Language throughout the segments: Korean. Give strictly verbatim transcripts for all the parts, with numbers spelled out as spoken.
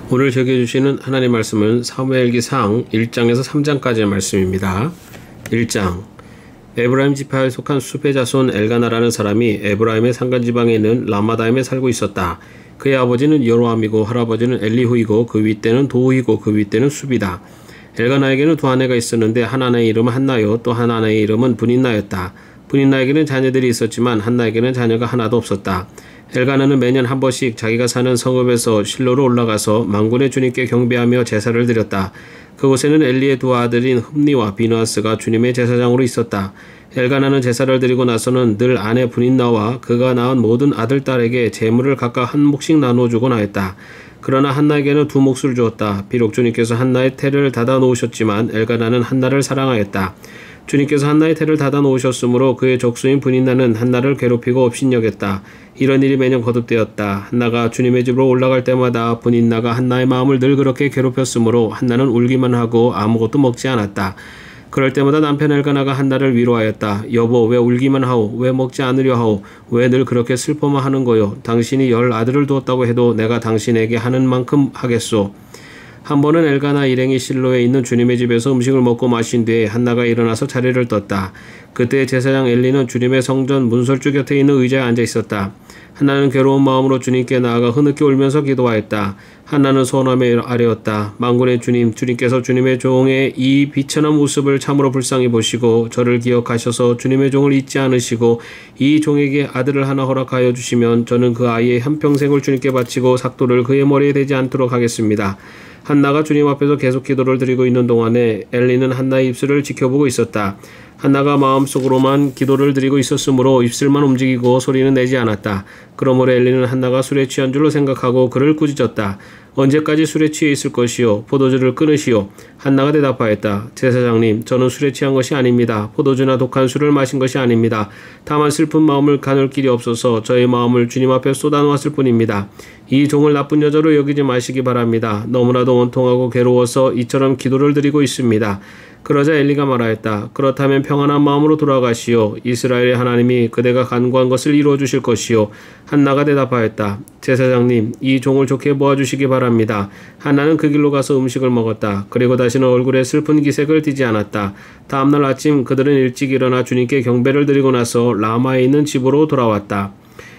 오늘 저기해 주시는 하나님 말씀은 사무엘기상 일 장에서 삼 장까지의 말씀입니다. 일 장. 에브라임 지파에 속한 수베 자손 엘가나라는 사람이 에브라임의 산간지방에 있는 라마다임에 살고 있었다. 그의 아버지는 여로함이고 할아버지는 엘리후이고 그 윗대는 도후이고 그 윗대는 수비다. 엘가나에게는 두 아내가 있었는데 한 아내의 이름은 한나요, 또 한 아내의 이름은 브닌나였다. 브닌나에게는 자녀들이 있었지만 한나에게는 자녀가 하나도 없었다. 엘가나는 매년 한 번씩 자기가 사는 성읍에서 실로로 올라가서 만군의 주님께 경배하며 제사를 드렸다. 그곳에는 엘리의 두 아들인 흠니와 비느하스가 주님의 제사장으로 있었다. 엘가나는 제사를 드리고 나서는 늘 아내 브닌나와 그가 낳은 모든 아들, 딸에게 재물을 각각 한 몫씩 나누어 주곤 하였다. 그러나 한나에게는 두 몫을 주었다. 비록 주님께서 한나의 태를 닫아 놓으셨지만 엘가나는 한나를 사랑하였다. 주님께서 한나의 태를 닫아 놓으셨으므로 그의 족수인 브닌나는 한나를 괴롭히고 업신여겼다. 이런 일이 매년 거듭되었다. 한나가 주님의 집으로 올라갈 때마다 브닌나가 한나의 마음을 늘 그렇게 괴롭혔으므로 한나는 울기만 하고 아무것도 먹지 않았다. 그럴 때마다 남편 엘가나가 한나를 위로하였다. 여보, 왜 울기만 하오? 왜 먹지 않으려 하오? 왜 늘 그렇게 슬퍼만 하는 거요? 당신이 열 아들을 두었다고 해도 내가 당신에게 하는 만큼 하겠소. 한 번은 엘가나 일행이 실로에 있는 주님의 집에서 음식을 먹고 마신 뒤에 한나가 일어나서 자리를 떴다. 그때 제사장 엘리는 주님의 성전 문설주 곁에 있는 의자에 앉아 있었다. 한나는 괴로운 마음으로 주님께 나아가 흐느껴 울면서 기도하였다. 한나는 소원하며 아뢰었다. 만군의 주님, 주님께서 주님의 종의 이 비천한 모습을 참으로 불쌍히 보시고 저를 기억하셔서 주님의 종을 잊지 않으시고 이 종에게 아들을 하나 허락하여 주시면 저는 그 아이의 한평생을 주님께 바치고 삭도를 그의 머리에 대지 않도록 하겠습니다. 한나가 주님 앞에서 계속 기도를 드리고 있는 동안에 엘리는 한나의 입술을 지켜보고 있었다. 한나가 마음속으로만 기도를 드리고 있었으므로 입술만 움직이고 소리는 내지 않았다. 그러므로 엘리는 한나가 술에 취한 줄로 생각하고 그를 꾸짖었다. 언제까지 술에 취해 있을 것이요? 포도주를 끊으시오. 한나가 대답하였다. 제사장님, 저는 술에 취한 것이 아닙니다. 포도주나 독한 술을 마신 것이 아닙니다. 다만 슬픈 마음을 가눌 길이 없어서 저의 마음을 주님 앞에 쏟아놓았을 뿐입니다. 이 종을 나쁜 여자로 여기지 마시기 바랍니다. 너무나도 원통하고 괴로워서 이처럼 기도를 드리고 있습니다. 그러자 엘리가 말하였다. 그렇다면 평안한 마음으로 돌아가시오. 이스라엘의 하나님이 그대가 간구한 것을 이루어 주실 것이오. 한나가 대답하였다. 제사장님, 이 종을 좋게 모아주시기 바랍니다. 한나는 그 길로 가서 음식을 먹었다. 그리고 다시는 얼굴에 슬픈 기색을 띠지 않았다. 다음날 아침 그들은 일찍 일어나 주님께 경배를 드리고 나서 라마에 있는 집으로 돌아왔다.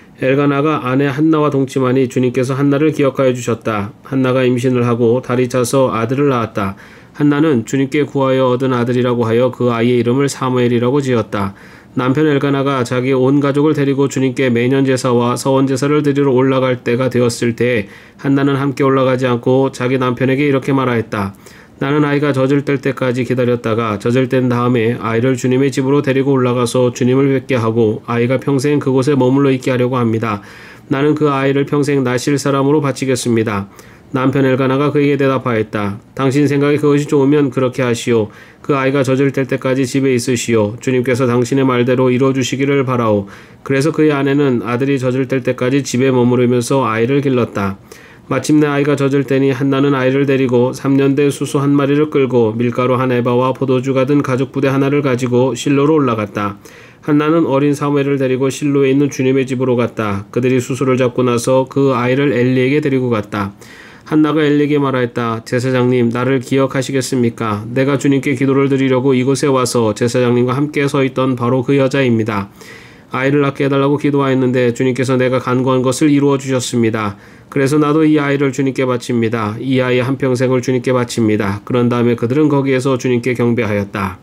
엘가나가 아내 한나와 동침하니 주님께서 한나를 기억하여 주셨다. 한나가 임신을 하고 달이 차서 아들을 낳았다. 한나는 주님께 구하여 얻은 아들이라고 하여 그 아이의 이름을 사무엘이라고 지었다. 남편 엘가나가 자기 온 가족을 데리고 주님께 매년 제사와 서원 제사를 드리러 올라갈 때가 되었을 때 한나는 함께 올라가지 않고 자기 남편에게 이렇게 말하였다. 나는 아이가 젖을 뗄 때까지 기다렸다가 젖을 뗀 다음에 아이를 주님의 집으로 데리고 올라가서 주님을 뵙게 하고 아이가 평생 그곳에 머물러 있게 하려고 합니다. 나는 그 아이를 평생 나실 사람으로 바치겠습니다. 남편 엘가나가 그에게 대답하였다. 당신 생각에 그것이 좋으면 그렇게 하시오. 그 아이가 젖을 뗄 때까지 집에 있으시오. 주님께서 당신의 말대로 이루어주시기를 바라오. 그래서 그의 아내는 아들이 젖을 뗄 때까지 집에 머무르면서 아이를 길렀다. 마침내 아이가 젖을 때니 한나는 아이를 데리고 삼 년 된 수소 한 마리를 끌고 밀가루 한 에바와 포도주가 든 가죽 부대 하나를 가지고 실로로 올라갔다. 한나는 어린 사무엘을 데리고 실로에 있는 주님의 집으로 갔다. 그들이 수소를 잡고 나서 그 아이를 엘리에게 데리고 갔다. 한나가 엘리에게 말하였다. 제사장님, 나를 기억하시겠습니까? 내가 주님께 기도를 드리려고 이곳에 와서 제사장님과 함께 서 있던 바로 그 여자입니다. 아이를 낳게 해달라고 기도하였는데 주님께서 내가 간구한 것을 이루어 주셨습니다. 그래서 나도 이 아이를 주님께 바칩니다. 이 아이의 한평생을 주님께 바칩니다. 그런 다음에 그들은 거기에서 주님께 경배하였다.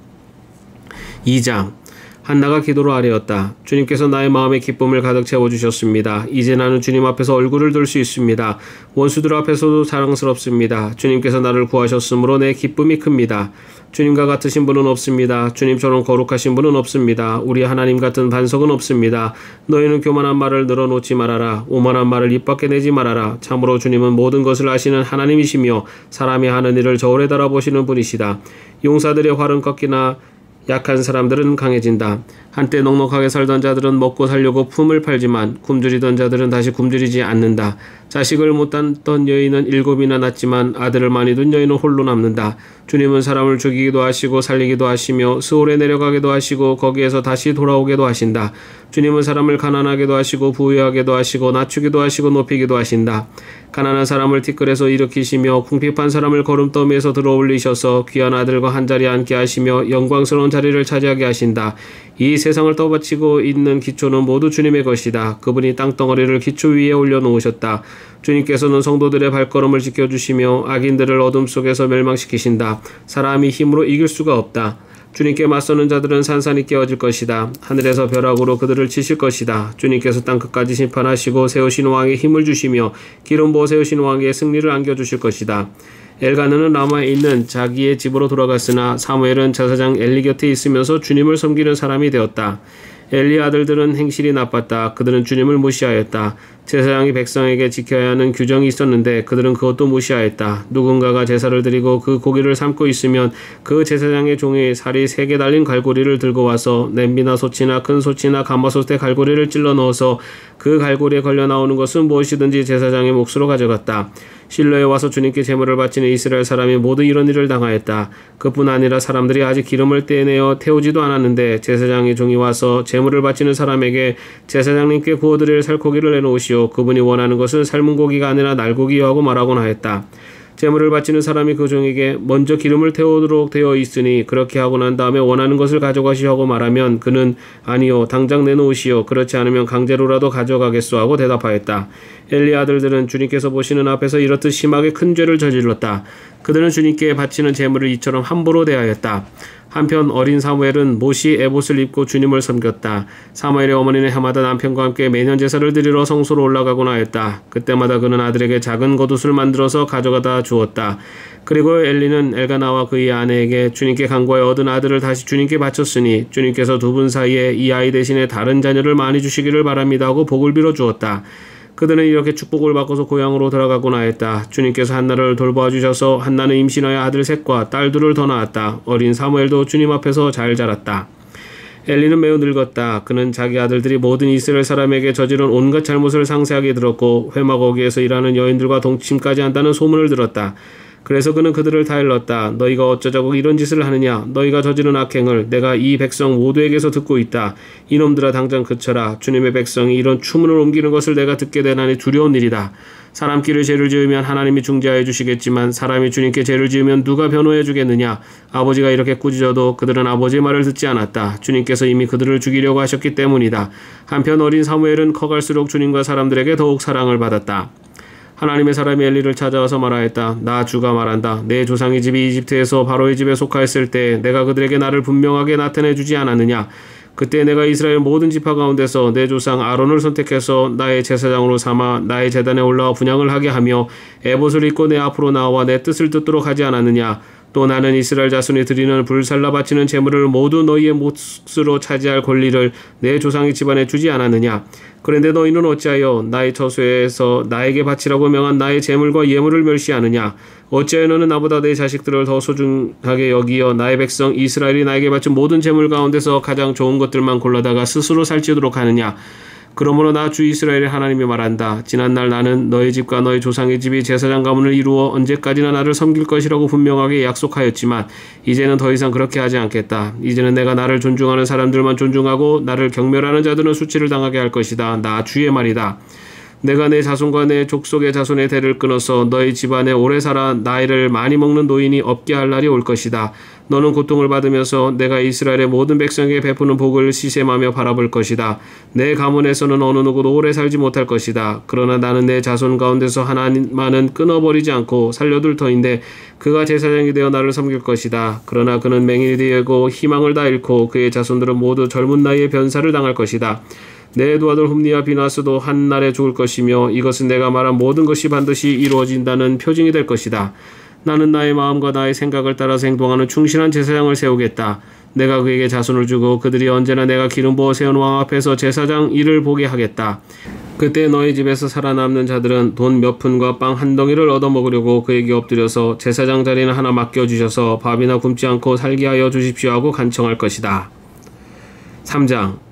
이 장. 한나가 기도로 아뢰었다. 주님께서 나의 마음에 기쁨을 가득 채워주셨습니다. 이제 나는 주님 앞에서 얼굴을 들 수 있습니다. 원수들 앞에서도 자랑스럽습니다. 주님께서 나를 구하셨으므로 내 기쁨이 큽니다. 주님과 같으신 분은 없습니다. 주님처럼 거룩하신 분은 없습니다. 우리 하나님 같은 반석은 없습니다. 너희는 교만한 말을 늘어놓지 말아라. 오만한 말을 입 밖에 내지 말아라. 참으로 주님은 모든 것을 아시는 하나님이시며 사람이 하는 일을 저울에 달아보시는 분이시다. 용사들의 활은 꺾이나 약한 사람들은 강해진다. 한때 넉넉하게 살던 자들은 먹고 살려고 품을 팔지만 굶주리던 자들은 다시 굶주리지 않는다. 자식을 못 낳던 여인은 일곱이나 낳지만 아들을 많이 둔 여인은 홀로 남는다. 주님은 사람을 죽이기도 하시고 살리기도 하시며 스올에 내려가기도 하시고 거기에서 다시 돌아오게도 하신다. 주님은 사람을 가난하게도 하시고 부유하게도 하시고 낮추기도 하시고 높이기도 하신다. 가난한 사람을 티끌에서 일으키시며 궁핍한 사람을 거름더미에서 들어올리셔서 귀한 아들과 한자리에 앉게 하시며 영광스러운 자리를 차지하게 하신다. 이 세상을 떠받치고 있는 기초는 모두 주님의 것이다. 그분이 땅덩어리를 기초 위에 올려놓으셨다. 주님께서는 성도들의 발걸음을 지켜주시며 악인들을 어둠 속에서 멸망시키신다. 사람이 힘으로 이길 수가 없다. 주님께 맞서는 자들은 산산이 깨어질 것이다. 하늘에서 벼락으로 그들을 치실 것이다. 주님께서 땅끝까지 심판하시고 세우신 왕에 힘을 주시며 기름 부어 세우신 왕에 승리를 안겨주실 것이다. 엘가나는 라마에 있는 자기의 집으로 돌아갔으나 사무엘은 제사장 엘리 곁에 있으면서 주님을 섬기는 사람이 되었다. 엘리의 아들들은 행실이 나빴다. 그들은 주님을 무시하였다. 제사장이 백성에게 지켜야 하는 규정이 있었는데 그들은 그것도 무시하였다. 누군가가 제사를 드리고 그 고기를 삶고 있으면 그 제사장의 종이 살이 세 개 달린 갈고리를 들고 와서 냄비나 솥이나 큰 솥이나 가마솥에 갈고리를 찔러 넣어서 그 갈고리에 걸려 나오는 것은 무엇이든지 제사장의 몫으로 가져갔다. 실로에 와서 주님께 제물을 바치는 이스라엘 사람이 모두 이런 일을 당하였다. 그뿐 아니라 사람들이 아직 기름을 떼내어 태우지도 않았는데 제사장의 종이 와서 제물을 바치는 사람에게 제사장님께 구워드릴 살코기를 내놓으시오. 그분이 원하는 것은 삶은 고기가 아니라 날고기요 하고 말하곤 하였다. 제물을 바치는 사람이 그 종에게 먼저 기름을 태우도록 되어 있으니 그렇게 하고 난 다음에 원하는 것을 가져가시오 하고 말하면 그는 아니요 당장 내놓으시오. 그렇지 않으면 강제로라도 가져가겠소 하고 대답하였다. 엘리 아들들은 주님께서 보시는 앞에서 이렇듯 심하게 큰 죄를 저질렀다. 그들은 주님께 바치는 제물을 이처럼 함부로 대하였다. 한편 어린 사무엘은 못이 에봇을 입고 주님을 섬겼다. 사무엘의 어머니는 해마다 남편과 함께 매년 제사를 드리러 성소로 올라가곤 하였다. 그때마다 그는 아들에게 작은 겉옷을 만들어서 가져가다 주었다. 그리고 엘리는 엘가나와 그의 아내에게 주님께 간구하여 얻은 아들을 다시 주님께 바쳤으니 주님께서 두 분 사이에 이 아이 대신에 다른 자녀를 많이 주시기를 바랍니다 하고 복을 빌어 주었다. 그들은 이렇게 축복을 받고서 고향으로 돌아가곤 하였다. 주님께서 한나를 돌보아 주셔서 한나는 임신하여 아들 셋과 딸 둘을 더 낳았다. 어린 사무엘도 주님 앞에서 잘 자랐다. 엘리는 매우 늙었다. 그는 자기 아들들이 모든 이스라엘 사람에게 저지른 온갖 잘못을 상세하게 들었고 회막어기에서 일하는 여인들과 동침까지 한다는 소문을 들었다. 그래서 그는 그들을 다 일렀다. 너희가 어쩌자고 이런 짓을 하느냐? 너희가 저지른 악행을 내가 이 백성 모두에게서 듣고 있다. 이놈들아 당장 그쳐라. 주님의 백성이 이런 추문을 옮기는 것을 내가 듣게 되나니 두려운 일이다. 사람끼리 죄를 지으면 하나님이 중재하여 주시겠지만 사람이 주님께 죄를 지으면 누가 변호해 주겠느냐? 아버지가 이렇게 꾸짖어도 그들은 아버지의 말을 듣지 않았다. 주님께서 이미 그들을 죽이려고 하셨기 때문이다. 한편 어린 사무엘은 커갈수록 주님과 사람들에게 더욱 사랑을 받았다. 하나님의 사람이 엘리를 찾아와서 말하였다. 나 주가 말한다. 내 조상의 집이 이집트에서 바로의 집에 속하였을 때 내가 그들에게 나를 분명하게 나타내 주지 않았느냐? 그때 내가 이스라엘 모든 지파 가운데서 내 조상 아론을 선택해서 나의 제사장으로 삼아 나의 제단에 올라와 분향을 하게 하며 에봇을 입고 내 앞으로 나와 내 뜻을 듣도록 하지 않았느냐? 또 나는 이스라엘 자손이 드리는 불살라 바치는 제물을 모두 너희의 몫으로 차지할 권리를 내 조상의 집안에 주지 않았느냐? 그런데 너희는 어찌하여 나의 처소에서 나에게 바치라고 명한 나의 제물과 예물을 멸시하느냐? 어찌하여 너는 나보다 내 자식들을 더 소중하게 여기어 나의 백성 이스라엘이 나에게 바친 모든 제물 가운데서 가장 좋은 것들만 골라다가 스스로 살찌도록 하느냐? 그러므로 나 주 이스라엘의 하나님이 말한다. 지난날 나는 너희 집과 너희 조상의 집이 제사장 가문을 이루어 언제까지나 나를 섬길 것이라고 분명하게 약속하였지만 이제는 더 이상 그렇게 하지 않겠다. 이제는 내가 나를 존중하는 사람들만 존중하고 나를 경멸하는 자들은 수치를 당하게 할 것이다. 나 주의 말이다. 내가 내 자손과 내 족속의 자손의 대를 끊어서 너희 집안에 오래 살아 나이를 많이 먹는 노인이 없게 할 날이 올 것이다. 너는 고통을 받으면서 내가 이스라엘의 모든 백성에게 베푸는 복을 시샘하며 바라볼 것이다. 내 가문에서는 어느 누구도 오래 살지 못할 것이다. 그러나 나는 내 자손 가운데서 하나만은 끊어버리지 않고 살려둘 터인데 그가 제사장이 되어 나를 섬길 것이다. 그러나 그는 맹인이 되고 희망을 다 잃고 그의 자손들은 모두 젊은 나이에 변사를 당할 것이다. 내 두 아들 홈니와 비나스도 한 날에 죽을 것이며 이것은 내가 말한 모든 것이 반드시 이루어진다는 표징이 될 것이다. 나는 나의 마음과 나의 생각을 따라서 행동하는 충실한 제사장을 세우겠다. 내가 그에게 자손을 주고 그들이 언제나 내가 기름 부어 세운 왕 앞에서 제사장 일을 보게 하겠다. 그때 너희 집에서 살아남는 자들은 돈 몇 푼과 빵 한 덩이를 얻어먹으려고 그에게 엎드려서 제사장 자리는 하나 맡겨주셔서 밥이나 굶지 않고 살게 하여 주십시오 하고 간청할 것이다. 삼 장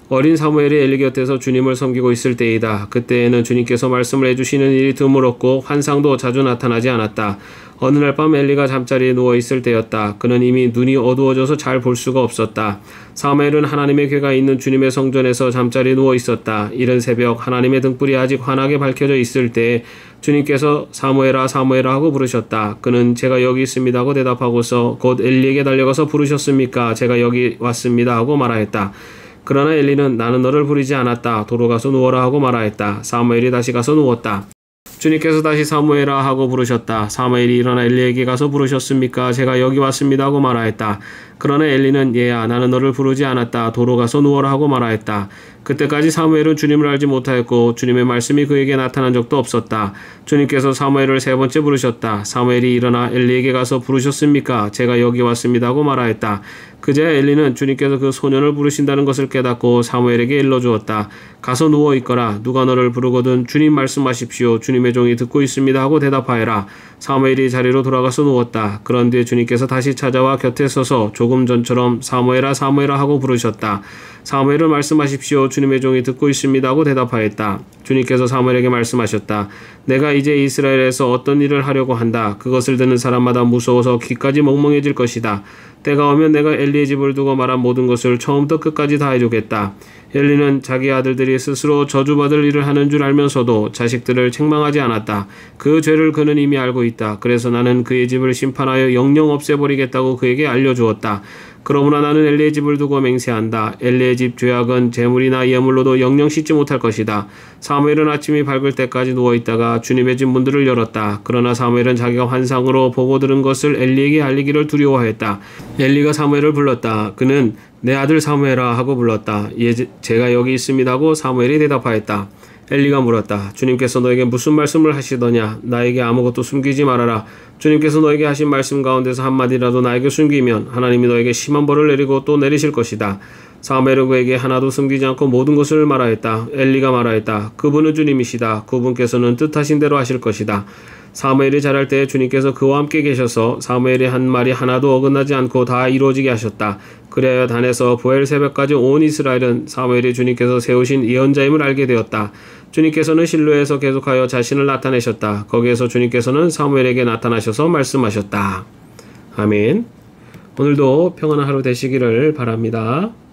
어린 사무엘이 엘리 곁에서 주님을 섬기고 있을 때이다. 그때에는 주님께서 말씀을 해주시는 일이 드물었고 환상도 자주 나타나지 않았다. 어느 날 밤 엘리가 잠자리에 누워 있을 때였다. 그는 이미 눈이 어두워져서 잘 볼 수가 없었다. 사무엘은 하나님의 궤가 있는 주님의 성전에서 잠자리에 누워 있었다. 이른 새벽 하나님의 등불이 아직 환하게 밝혀져 있을 때 주님께서 사무엘아 사무엘아 하고 부르셨다. 그는 제가 여기 있습니다 하고 대답하고서 곧 엘리에게 달려가서 부르셨습니까? 제가 여기 왔습니다 하고 말하였다. 그러나 엘리는 나는 너를 부르지 않았다. 도로 가서 누워라 하고 말하였다. 사무엘이 다시 가서 누웠다. 주님께서 다시 사무엘아 하고 부르셨다. 사무엘이 일어나 엘리에게 가서 부르셨습니까? 제가 여기 왔습니다 하고 말하였다. 그러나 엘리는 얘야 나는 너를 부르지 않았다. 도로 가서 누워라 하고 말하였다. 그때까지 사무엘은 주님을 알지 못하였고 주님의 말씀이 그에게 나타난 적도 없었다. 주님께서 사무엘을 세 번째 부르셨다. 사무엘이 일어나 엘리에게 가서 부르셨습니까? 제가 여기 왔습니다 하고 말하였다. 그제야 엘리는 주님께서 그 소년을 부르신다는 것을 깨닫고 사무엘에게 일러주었다. 가서 누워있거라. 누가 너를 부르거든 주님 말씀하십시오. 주님의 종이 듣고 있습니다 하고 대답하여라. 사무엘이 자리로 돌아가서 누웠다. 그런 뒤에 주님께서 다시 찾아와 곁에 서서 조금 전처럼 사무엘아 사무엘아 하고 부르셨다. 사무엘을 말씀하십시오. 주님의 종이 듣고 있습니다 하고 대답하였다. 주님께서 사무엘에게 말씀하셨다. 내가 이제 이스라엘에서 어떤 일을 하려고 한다. 그것을 듣는 사람마다 무서워서 귀까지 멍멍해질 것이다. 때가 오면 내가 엘리의 집을 두고 말한 모든 것을 처음부터 끝까지 다 해주겠다. 엘리는 자기 아들들이 스스로 저주받을 일을 하는 줄 알면서도 자식들을 책망하지 않았다. 그 죄를 그는 이미 알고 있다. 그래서 나는 그의 집을 심판하여 영영 없애버리겠다고 그에게 알려주었다. 그러므로 나는 엘리의 집을 두고 맹세한다. 엘리의 집 죄악은 재물이나 예물로도 영영 씻지 못할 것이다. 사무엘은 아침이 밝을 때까지 누워있다가 주님의 집 문들을 열었다. 그러나 사무엘은 자기가 환상으로 보고 들은 것을 엘리에게 알리기를 두려워했다. 엘리가 사무엘을 불렀다. 그는 내 아들 사무엘아 하고 불렀다. 예, 제가 여기 있습니다 하고 사무엘이 대답하였다. 엘리가 물었다. 주님께서 너에게 무슨 말씀을 하시더냐? 나에게 아무것도 숨기지 말아라. 주님께서 너에게 하신 말씀 가운데서 한마디라도 나에게 숨기면 하나님이 너에게 심한 벌을 내리고 또 내리실 것이다. 사무엘은 그에게 하나도 숨기지 않고 모든 것을 말하였다. 엘리가 말하였다. 그분은 주님이시다. 그분께서는 뜻하신 대로 하실 것이다. 사무엘이 자랄 때 주님께서 그와 함께 계셔서 사무엘이 한 말이 하나도 어긋나지 않고 다 이루어지게 하셨다. 그래야 단에서 보엘 새벽까지 온 이스라엘은 사무엘이 주님께서 세우신 예언자임을 알게 되었다. 주님께서는 실로에서 계속하여 자신을 나타내셨다. 거기에서 주님께서는 사무엘에게 나타나셔서 말씀하셨다. 아멘. 오늘도 평안한 하루 되시기를 바랍니다.